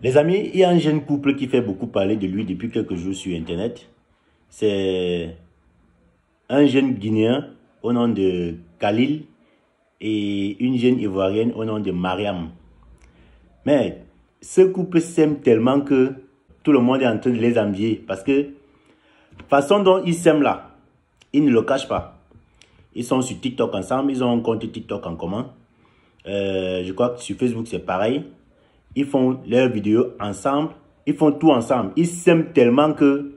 Les amis, il y a un jeune couple qui fait beaucoup parler de lui depuis quelques jours sur Internet. C'est un jeune Guinéen au nom de Khalil et une jeune Ivoirienne au nom de Mariam. Mais ce couple s'aime tellement que tout le monde est en train de les envier parce que la façon dont ils s'aiment là, ils ne le cachent pas. Ils sont sur TikTok ensemble, ils ont un compte TikTok en commun. Je crois que sur Facebook c'est pareil. Ils font leurs vidéos ensemble, ils font tout ensemble. Ils s'aiment tellement que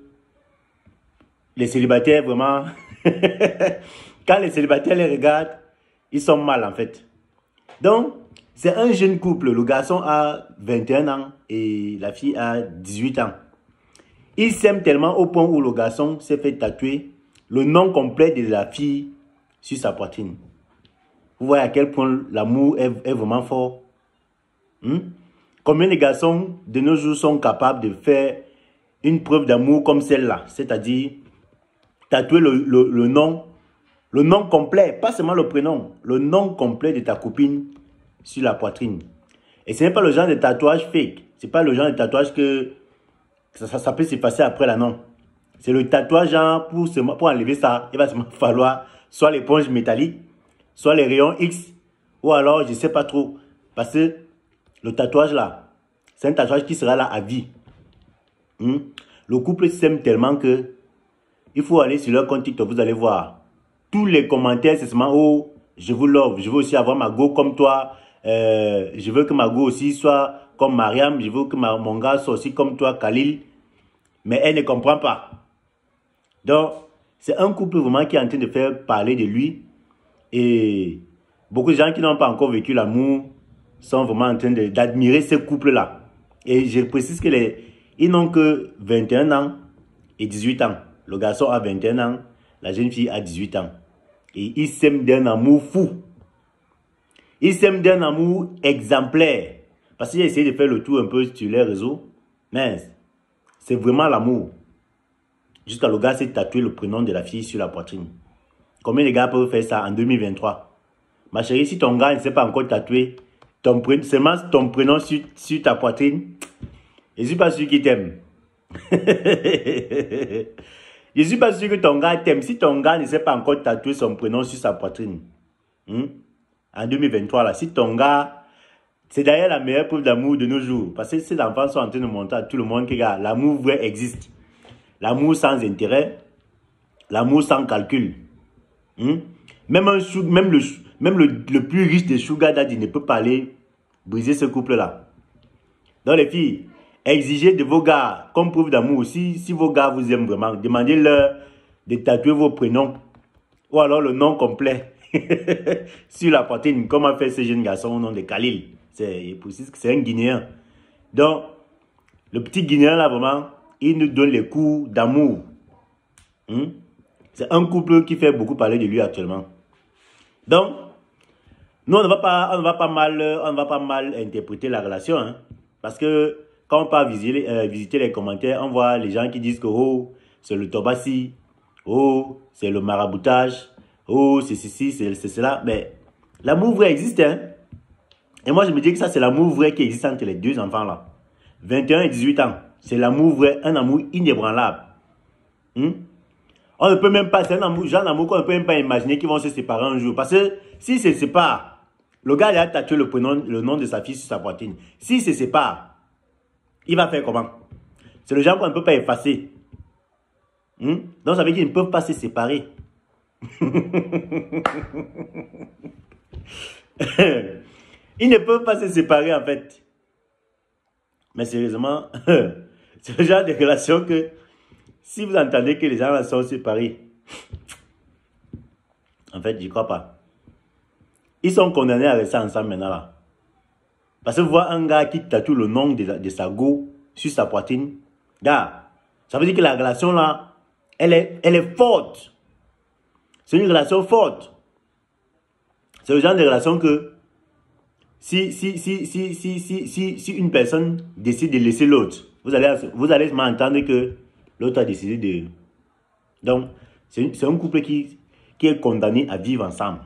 les célibataires vraiment, quand les célibataires les regardent, ils sont mal en fait. Donc, c'est un jeune couple. Le garçon a 21 ans et la fille a 18 ans. Ils s'aiment tellement au point où le garçon s'est fait tatouer le nom complet de la fille sur sa poitrine. Vous voyez à quel point l'amour est vraiment fort. Combien de garçons de nos jours sont capables de faire une preuve d'amour comme celle-là? C'est-à-dire tatouer le nom complet, pas seulement le prénom, le nom complet de ta copine sur la poitrine. Et ce n'est pas le genre de tatouage fake. Ce n'est pas le genre de tatouage que ça peut s'effacer après là, non. C'est le tatouage genre pour enlever ça, il va seulement falloir soit l'éponge métallique, soit les rayons X, ou alors je ne sais pas trop. Parce que le tatouage là, c'est un tatouage qui sera là à vie. Le couple s'aime tellement que il faut aller sur leur compte TikTok, vous allez voir. Tous les commentaires, c'est seulement, oh, je vous love, je veux aussi avoir ma go comme toi. Je veux que ma go aussi soit comme Mariam. Je veux que mon gars soit aussi comme toi, Khalil. Mais elle ne comprend pas. Donc, c'est un couple vraiment qui est en train de faire parler de lui. Et beaucoup de gens qui n'ont pas encore vécu l'amour sont vraiment en train d'admirer ce couple-là. Et je précise qu'ils n'ont que 21 ans et 18 ans. Le garçon a 21 ans, la jeune fille a 18 ans. Et ils s'aiment d'un amour fou. Ils s'aiment d'un amour exemplaire. Parce qu'il a essayé de faire le tour un peu sur les réseaux. Mais c'est vraiment l'amour. Jusqu'à le gars s'est tatoué le prénom de la fille sur la poitrine. Combien de gars peuvent faire ça en 2023? Ma chérie, si ton gars ne s'est pas encore tatoué seulement ton prénom sur ta poitrine, je ne suis pas sûr qu'il t'aime. Je ne suis pas sûr que ton gars t'aime. Si ton gars ne s'est pas encore tatoué son prénom sur sa poitrine, en 2023, là, si ton gars, c'est d'ailleurs la meilleure preuve d'amour de nos jours. Parce que ces enfants sont en train de montrer à tout le monde que l'amour vrai existe. L'amour sans intérêt, l'amour sans calcul. Même le plus riche des sugar daddy ne peut pas aller briser ce couple-là. Donc les filles, exigez de vos gars, comme preuve d'amour, si vos gars vous aiment vraiment, demandez-leur de tatouer vos prénoms ou alors le nom complet sur la poitrine, comme a fait ce jeune garçon au nom de Khalil. C'est un Guinéen. Donc, le petit Guinéen là, vraiment, il nous donne les coups d'amour. C'est un couple qui fait beaucoup parler de lui actuellement. Donc, nous, on ne va pas mal interpréter la relation. Parce que quand on part visiter les commentaires, on voit les gens qui disent que oh, c'est le tobassi, oh, c'est le maraboutage, oh, c'est ceci, c'est cela. Mais l'amour vrai existe. Et moi, je me dis que ça, c'est l'amour vrai qui existe entre les deux enfants là. 21 et 18 ans. C'est l'amour vrai, un amour inébranlable. On ne peut même pas, c'est un amour, genre d'amour qu'on ne peut même pas imaginer qu'ils vont se séparer un jour. Parce que s'ils se séparent, le gars il a tatoué le nom de sa fille sur sa poitrine. S'ils se séparent, il va faire comment? C'est le genre qu'on ne peut pas effacer. Donc ça veut dire qu'ils ne peuvent pas se séparer. Ils ne peuvent pas se séparer en fait. Mais sérieusement, c'est le genre de relation que si vous entendez que les gens sont séparés, en fait, j'y crois pas. Ils sont condamnés à rester ensemble maintenant là. Parce que voir un gars qui tatoue le nom de sa go sur sa poitrine, gars, ça veut dire que la relation là, elle est forte. C'est une relation forte. C'est le genre de relation que si une personne décide de laisser l'autre, vous allez m'entendre que l'autre a décidé de... Donc, c'est un couple qui est condamné à vivre ensemble.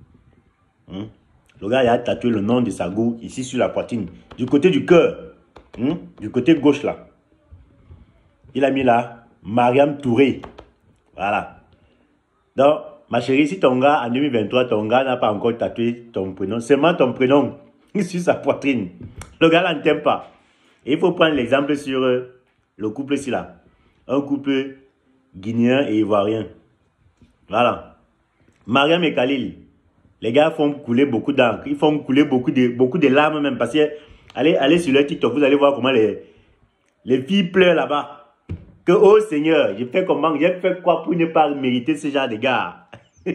Le gars il a tatoué le nom de sa go ici sur la poitrine, du côté du cœur. Du côté gauche là. Il a mis là, Mariam Touré. Voilà. Donc, ma chérie, si ton gars, en 2023, ton gars n'a pas encore tatoué ton prénom, seulement ton prénom sur sa poitrine. Le gars là ne t'aime pas. Et il faut prendre l'exemple sur le couple ici là. Un couple guinéen et ivoirien. Voilà. Mariam et Khalil. Les gars font couler beaucoup d'encre. Ils font couler beaucoup de larmes même. Parce que, allez sur leur TikTok, vous allez voir comment les filles pleurent là-bas. Que, oh Seigneur, j'ai fait comment, j'ai fait quoi pour ne pas mériter ce genre de gars.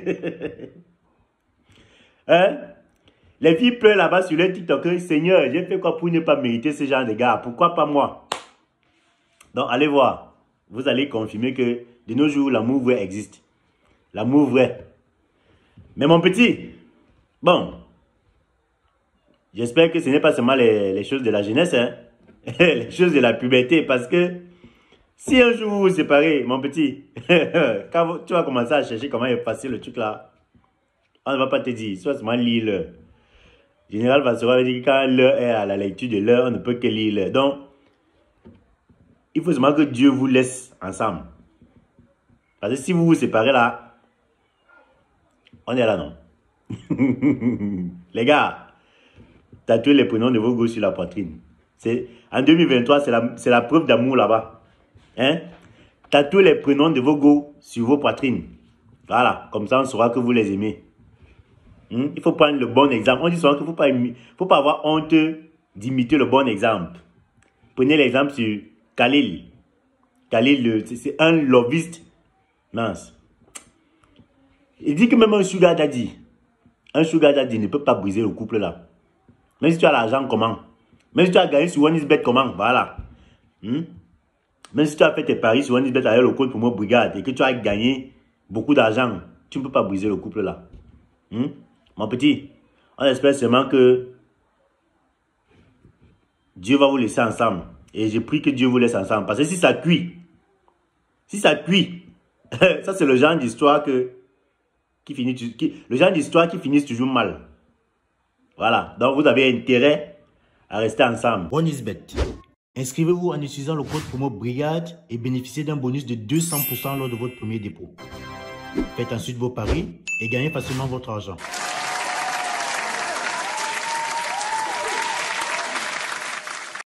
Hein? Les filles pleurent là-bas sur leur TikTok. Seigneur, j'ai fait quoi pour ne pas mériter ce genre de gars. Pourquoi pas moi? Donc, allez voir. Vous allez confirmer que de nos jours, l'amour vrai existe. L'amour vrai. Mais mon petit, bon, j'espère que ce n'est pas seulement les choses de la jeunesse, hein? Les choses de la puberté, parce que si un jour vous vous séparez, mon petit, quand tu vas commencer à chercher comment effacer le truc là, on ne va pas te dire, soit seulement lire l'heure. Général Vassera dit que quand l'heure est à la lecture de l'heure, on ne peut que lire l'heure. Donc, il faut seulement que Dieu vous laisse ensemble. Parce que si vous vous séparez là, on est là, non? Les gars, tatouez les prénoms de vos gosses sur la poitrine. En 2023, c'est la preuve d'amour là-bas. Hein? Tatouez les prénoms de vos gosses sur vos poitrines. Voilà, comme ça on saura que vous les aimez. Il faut prendre le bon exemple. On dit souvent qu'il ne faut pas avoir honte d'imiter le bon exemple. Prenez l'exemple sur Khalil. Khalil, c'est un lobbyiste. Mince. Il dit que même un sugar daddy ne peut pas briser le couple là. Même si tu as l'argent, comment? Même si tu as gagné sur OneXBet, comment? Voilà. Même si tu as fait tes paris sur OneXBet avec le code pour moi brigade et que tu as gagné beaucoup d'argent, tu ne peux pas briser le couple là. Mon petit, on espère seulement que Dieu va vous laisser ensemble. Et je prie que Dieu vous laisse ensemble. Parce que si ça cuit, ça c'est le genre d'histoire qui finit toujours mal. Voilà. Donc vous avez intérêt à rester ensemble. OneXBet. Inscrivez-vous en utilisant le code promo BRIGADE et bénéficiez d'un bonus de 200% lors de votre premier dépôt. Faites ensuite vos paris et gagnez facilement votre argent.